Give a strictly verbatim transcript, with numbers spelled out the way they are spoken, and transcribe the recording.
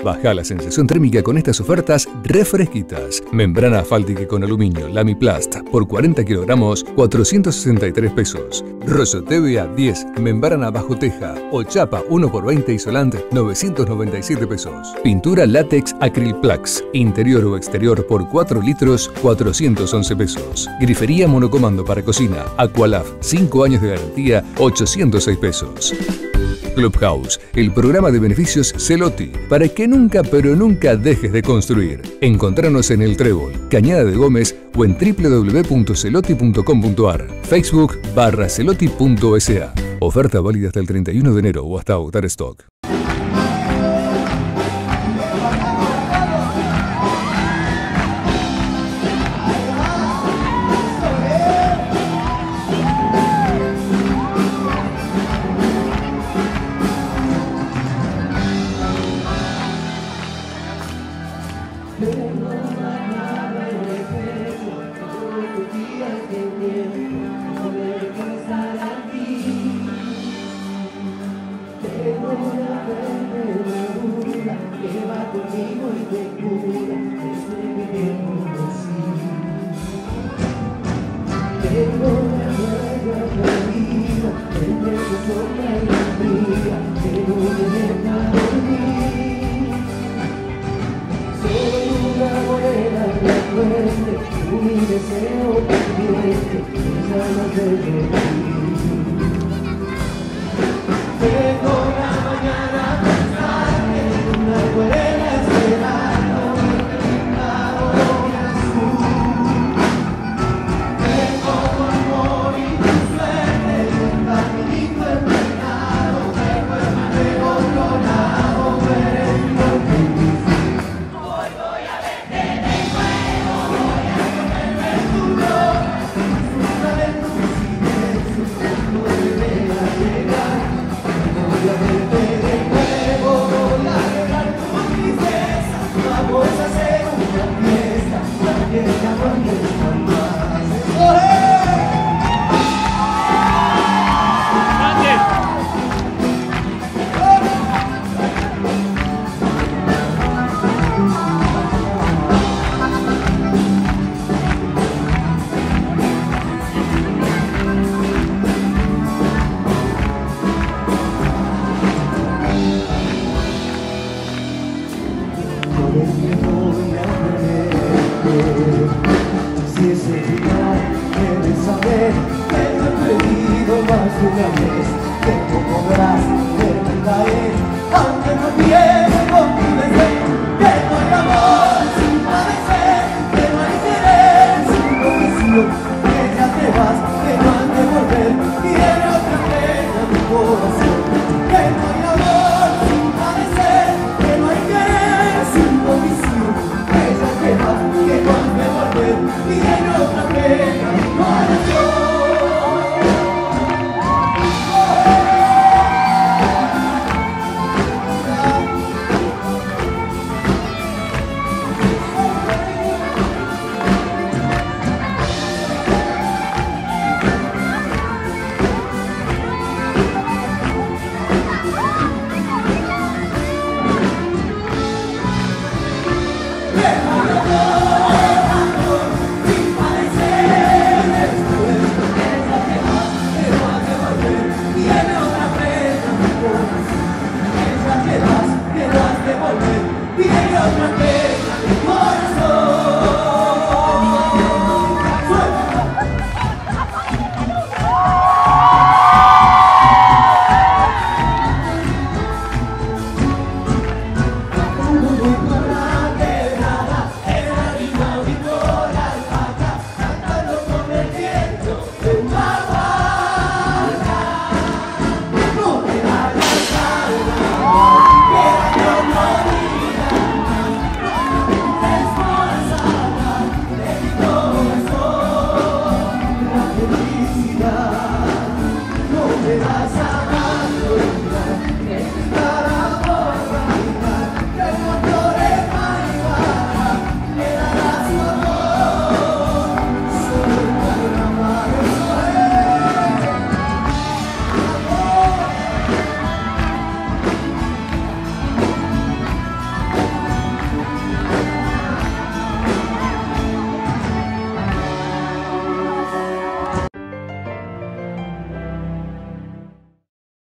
Baja la sensación térmica con estas ofertas refresquitas. Membrana asfáltica con aluminio Lamiplast por cuarenta kilogramos, cuatrocientos sesenta y tres pesos. Rollo T V A diez, membrana bajo teja o chapa uno por veinte isolante, novecientos noventa y siete pesos. Pintura látex Acrylplax, interior o exterior por cuatro litros, cuatrocientos once pesos. Grifería monocomando para cocina Aqualaf, cinco años de garantía, ochocientos seis pesos. Clubhouse, el programa de beneficios Celotti, para que nunca pero nunca dejes de construir. Encontranos en El Trébol, Cañada de Gómez o en w w w punto celotti punto com punto a r, Facebook barra celotti punto s a. Oferta válida hasta el treinta y uno de enero o hasta agotar stock. Viene otra vez.